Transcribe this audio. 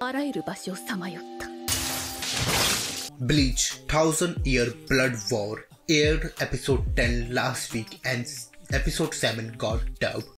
Bleach 1000-Year Blood War aired episode 10 last week and episode 7 got dubbed.